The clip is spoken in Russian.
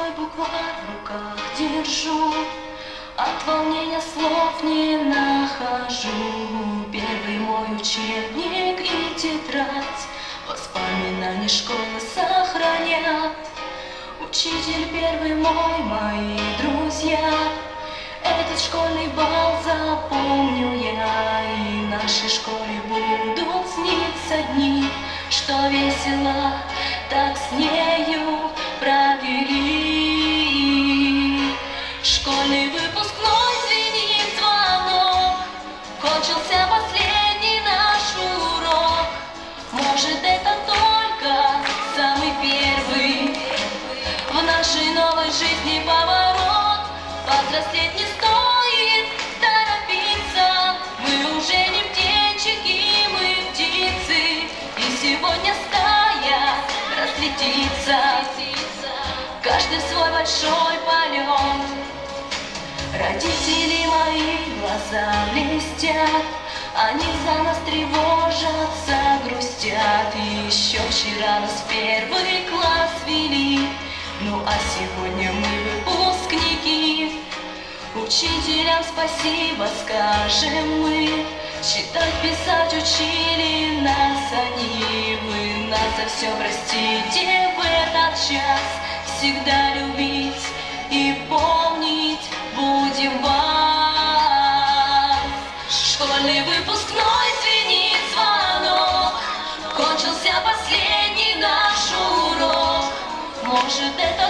свой букварь в руках держу, от волнения слов не нахожу. Первый мой учебник и тетрадь воспоминания школы сохранят. Учитель первый мой, мои друзья, этот школьный бал запомню я. И в нашей школе будут сниться дни, что весело так с нею провели. Школьный выпускной звенит звонок, кончился последний наш урок. Может, это только самый первый в нашей новой жизни поворот. Повзрослеть не стоит торопиться, мы уже не птенчики, мы птицы, и сегодня стая разлетится, каждый в свой большой полет. Родители мои глаза блестят, они за нас тревожатся, грустят. И еще вчера нас в первый класс вели, ну а сегодня мы выпускники. Учителям спасибо скажем мы, читать, писать учили нас они. Вы нас за все простите в этот час, всегда любить и помнить будем вас. Школьный выпускной звенит звонок, кончился последний наш урок. Может, это